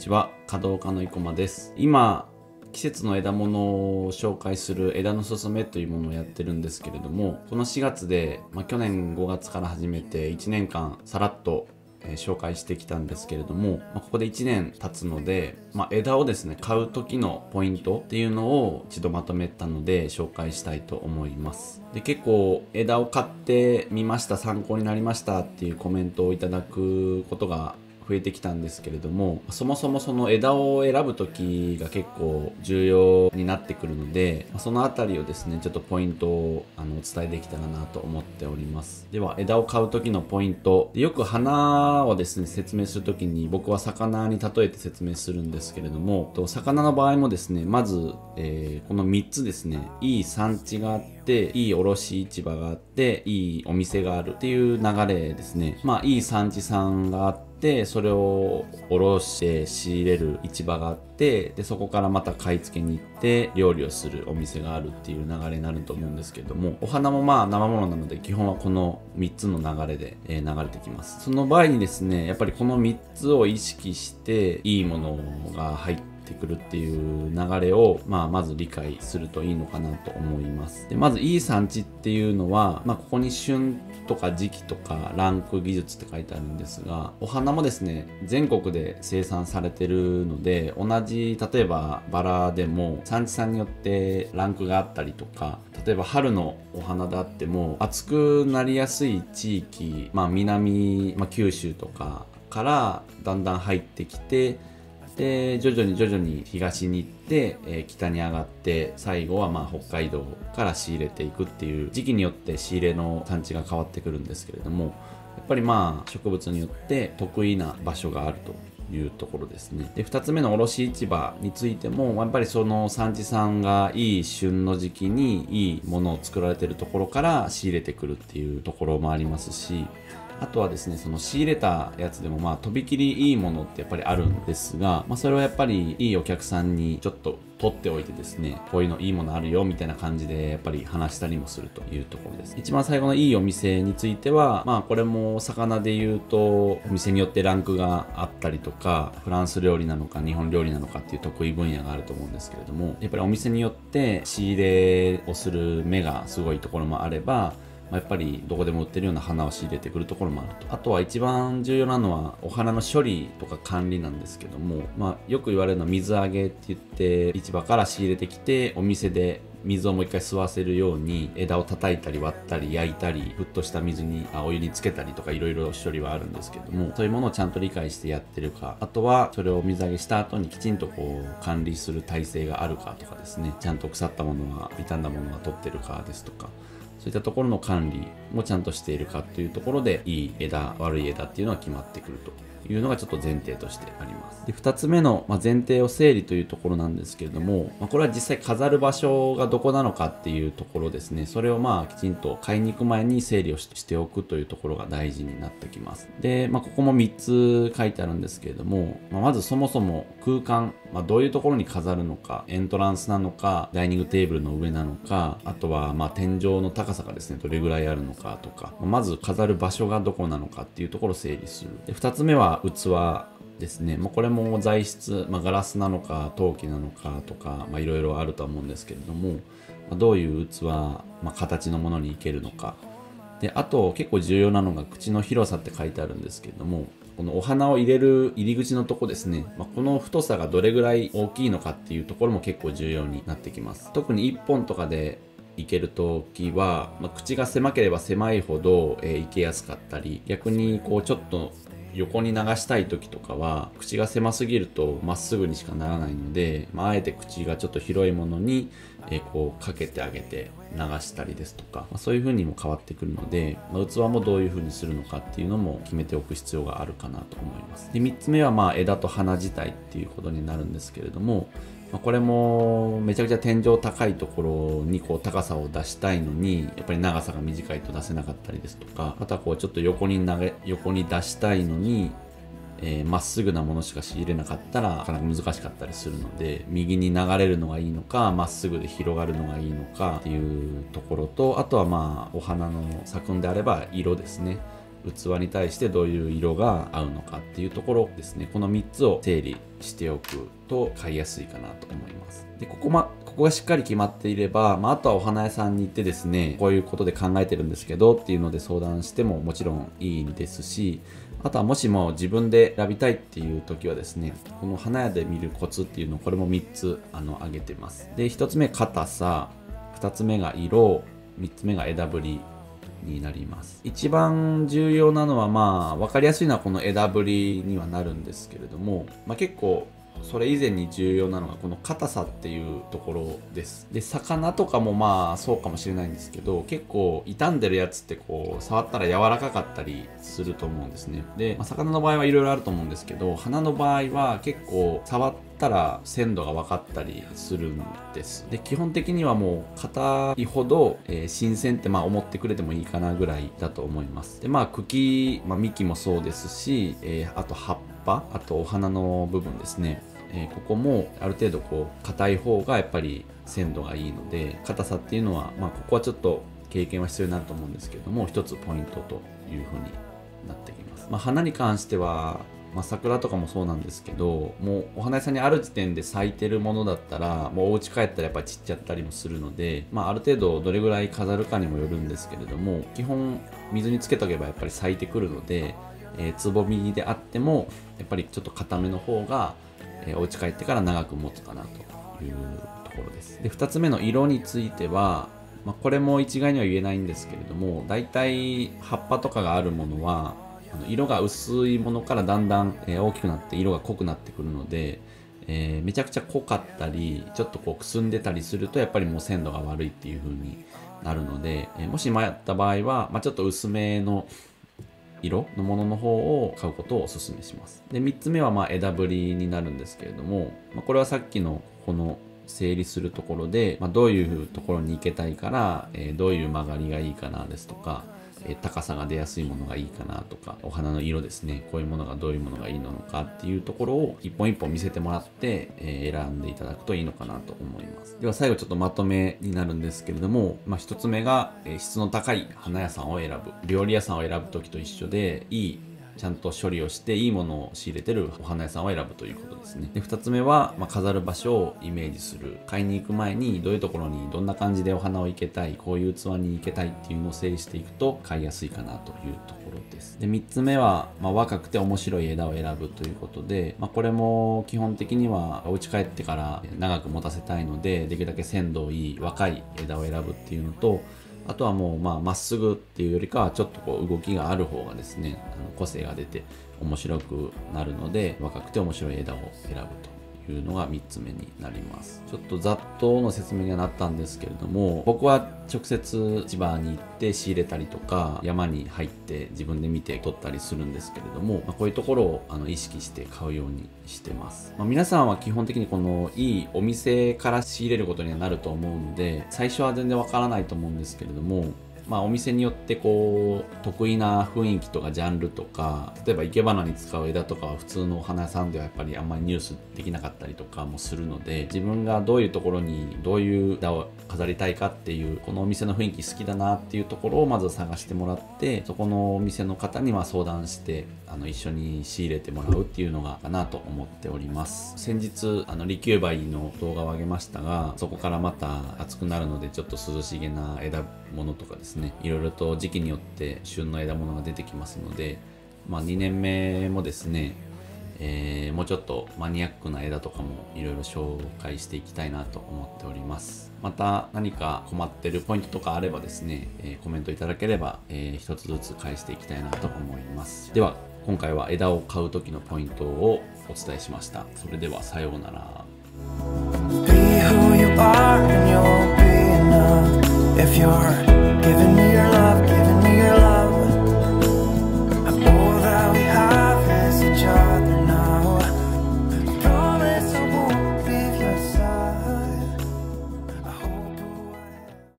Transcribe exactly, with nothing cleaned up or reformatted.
ちは、華道家の生駒です。今、季節の枝物を紹介する枝のすすめというものをやってるんですけれども、このしがつで、まあ、去年ごがつから始めていちねんかんさらっと、えー、紹介してきたんですけれども、まあ、ここでいちねん経つので、まあ、枝をですね買う時のポイントっていうのを一度まとめたので紹介したいと思います。で結構枝を買ってみました、参考になりましたっていうコメントをいただくことが増えてきたんですけれども、そもそもその枝を選ぶ時が結構重要になってくるので、そのあたりをですねちょっとポイントをあのお伝えできたらなと思っております。では枝を買う時のポイント、よく花をですね説明する時に僕は魚に例えて説明するんですけれども、魚の場合もですねまず、えー、このみっつですね、いい産地があっていい卸市場があっていいお店があるっていう流れですね。まあいい産地さんがあってでそれを卸して仕入れる市場があって、でそこからまた買い付けに行って料理をするお店があるっていう流れになると思うんですけれども、お花もまあ生ものなので基本はこのみっつの流れで、えー、流れてきます。その場合にですねやっぱりこのみっつを意識していいものが入っててくるっていう流れを、まあ、まず理解するといいのかなと思います。でまずいい産地っていうのは、まあ、ここに旬とか時期とかランク技術って書いてあるんですが、お花もですね全国で生産されてるので、同じ例えばバラでも産地さんによってランクがあったりとか、例えば春のお花であっても暑くなりやすい地域、まあ、南、まあ、九州とかからだんだん入ってきて、で徐々に徐々に東に行って、えー、北に上がって最後はまあ北海道から仕入れていくっていう時期によって仕入れの産地が変わってくるんですけれども、やっぱりまあ植物によって得意な場所があるというところですね。でふたつめの卸市場についてもやっぱりその産地さんがいい旬の時期にいいものを作られているところから仕入れてくるっていうところもありますし、あとはですねその仕入れたやつでもまあとびきりいいものってやっぱりあるんですが、まあ、それをやっぱりいいお客さんにちょっと取っておいてですね、こういうのいいものあるよみたいな感じでやっぱり話したりもするというところです。一番最後のいいお店については、まあこれも魚で言うとお店によってランクがあったりとか、フランス料理なのか日本料理なのかっていう得意分野があると思うんですけれども、やっぱりお店によって仕入れをする目がすごいところもあれば、やっぱりどこでも売ってるような花を仕入れてくるところもあると。あとは一番重要なのはお花の処理とか管理なんですけども、まあ、よく言われるのは水揚げって言って市場から仕入れてきてお店で水をもう一回吸わせるように枝を叩いたり割ったり焼いたり沸騰した水にあお湯につけたりとかいろいろ処理はあるんですけども、そういうものをちゃんと理解してやってるか、あとはそれを水揚げした後にきちんとこう管理する体制があるかとかですね、ちゃんと腐ったものは傷んだものは取ってるかですとか、そういったところの管理もちゃんとしているかというところでいい枝悪い枝っていうのは決まってくるというのがちょっと前提としてあります。でふたつめの前提を整理というところなんですけれども、これは実際飾る場所がどこなのかっていうところですね、それをまあきちんと買いに行く前に整理をしておくというところが大事になってきます。で、まあ、ここもみっつ書いてあるんですけれども、まあ、まずそもそも空間、まあ、どういうところに飾るのか、エントランスなのかダイニングテーブルの上なのか、あとはまあ天井の高さがですねどれぐらいあるのかとか、まず飾る場所がどこなのかっていうところを整理する。でふたつめは器ですね。まあ、これも材質、まあ、ガラスなのか陶器なのかとかいろいろあると思うんですけれども、まあ、どういう器、まあ、形のものにいけるのかで、あと結構重要なのが口の広さって書いてあるんですけれども、このお花を入れる入り口のとこですね、まあ、この太さがどれぐらい大きいのかっていうところも結構重要になってきます。特にいっぽんとかでいけるときは、まあ、口が狭ければ狭いほど、えー、いけやすかったり、逆にこうちょっと横に流したい時とかは口が狭すぎるとまっすぐにしかならないので、まあ、あえて口がちょっと広いものに、えー、こうかけてあげて流したりですとか、まあ、そういう風にも変わってくるので、まあ、器もどういう風にするのかっていうのも決めておく必要があるかなと思います。でみっつめはまあ枝と花自体っていうことになるんですけれども、まあ、これもめちゃくちゃ天井高いところにこう高さを出したいのにやっぱり長さが短いと出せなかったりですとか、あとはこうちょっと横に投げ横に出したいのにえー、まっすぐなものしか仕入れなかったらなかなか難しかったりするので、右に流れるのがいいのかまっすぐで広がるのがいいのかっていうところと、あとはまあお花の咲くんであれば色ですね。 器に対してどういう色が合うのかっていうところですね。このみっつを整理しておくと買いやすいかなと思います。で、ここま、ここがしっかり決まっていれば、まあ、あとはお花屋さんに行ってですね、こういうことで考えてるんですけどっていうので相談してももちろんいいですし、あとはもしも自分で選びたいっていう時はですね、この花屋で見るコツっていうのをこれもみっつあの挙げてます。で、ひとつめ硬さ、ふたつめが色、みっつめが枝ぶりになります。一番重要なのはまあ分かりやすいのはこの枝ぶりにはなるんですけれども、まあ、結構それ以前に重要なのがこの硬さっていうところです。で、魚とかもまあそうかもしれないんですけど、結構傷んでるやつってこう触ったら柔らかかったりすると思うんですね。で、まあ、魚の場合はいろいろあると思うんですけど、花の場合は結構触ったら鮮度が分かったりするんです。で、基本的にはもう硬いほど、えー、新鮮ってまあ思ってくれてもいいかなぐらいだと思います。で、まあ茎、まあ、幹もそうですし、えー、あと葉っぱ、あとお花の部分ですね。えー、ここもある程度こう硬い方がやっぱり鮮度がいいので、硬さっていうのはまあここはちょっと経験は必要になると思うんですけれども、一つポイントというふうになってきます。まあ、花に関しては、まあ、桜とかもそうなんですけど、もうお花屋さんにある時点で咲いてるものだったらもうお家帰ったらやっぱり散っちゃったりもするので、まあ、ある程度どれぐらい飾るかにもよるんですけれども、基本水につけとけばやっぱり咲いてくるので、えー、つぼみであってもやっぱりちょっと硬めの方がえー、お家帰ってから長く持つかなというところです。で、ふたつめの色については、まあ、これも一概には言えないんですけれども、だいたい葉っぱとかがあるものはあの色が薄いものからだんだん、えー、大きくなって色が濃くなってくるので、えー、めちゃくちゃ濃かったりちょっとこうくすんでたりするとやっぱりもう鮮度が悪いっていう風になるので、えー、もし迷った場合は、まあ、ちょっと薄めの色のものの方を買うことをお勧めします。で、みっつめはまあ枝ぶりになるんですけれども、まあ、これはさっきのこの整理するところで、まあ、どういうところに行けたいから、えー、どういう曲がりがいいかなですとか、えー、高さが出やすいものがいいかなとか、お花の色ですね、こういうものがどういうものがいいのかっていうところを一本一本見せてもらって、えー、選んでいただくといいのかなと思います。では最後ちょっとまとめになるんですけれども、まあ、ひとつめが、えー、質の高い花屋さんを選ぶ。料理屋さんを選ぶ時と一緒で、いいちゃんと処理をしていいものを仕入れてるお花屋さんを選ぶということですね。で、ふたつめは、まあ、飾る場所をイメージする。買いに行く前にどういうところにどんな感じでお花を生けたい、こういう器に生けたいっていうのを整理していくと買いやすいかなというところです。で、みっつめは、まあ、若くて面白い枝を選ぶということで、まあ、これも基本的にはお家帰ってから長く持たせたいので、できるだけ鮮度いい若い枝を選ぶっていうのと、あとはもうまあまっすぐっていうよりかはちょっとこう動きがある方がですね、あの個性が出て面白くなるので、若くて面白い枝を選ぶというのがみっつめになります。ちょっとざっとの説明にはなったんですけれども、僕は直接市場に行って仕入れたりとか、山に入って自分で見て取ったりするんですけれども、まあ、こういうところをあの意識して買うようにしてます。まあ、皆さんは基本的にこのいいお店から仕入れることにはなると思うので、最初は全然わからないと思うんですけれども、まあお店によってこう得意な雰囲気とかジャンルとか、例えば生け花に使う枝とかは普通のお花屋さんではやっぱりあんまり入手できなかったりとかもするので、自分がどういうところにどういう枝を飾りたいかっていう、このお店の雰囲気好きだなっていうところをまず探してもらって、そこのお店の方にまあ相談してあの一緒に仕入れてもらうっていうのがかなと思っております。先日あの利休梅の動画を上げましたが、そこからまた暑くなるのでちょっと涼しげな枝物とかですね、いろいろと時期によって旬の枝物が出てきますので、まあ、にねんめもですね、えー、もうちょっとマニアックな枝とかもいろいろ紹介していきたいなと思っております。また何か困ってるポイントとかあればですね、えー、コメントいただければ、えー、一つずつ返していきたいなと思います。では今回は枝を買う時のポイントをお伝えしました。それではさようなら。Be who you are and you'll be enough if you're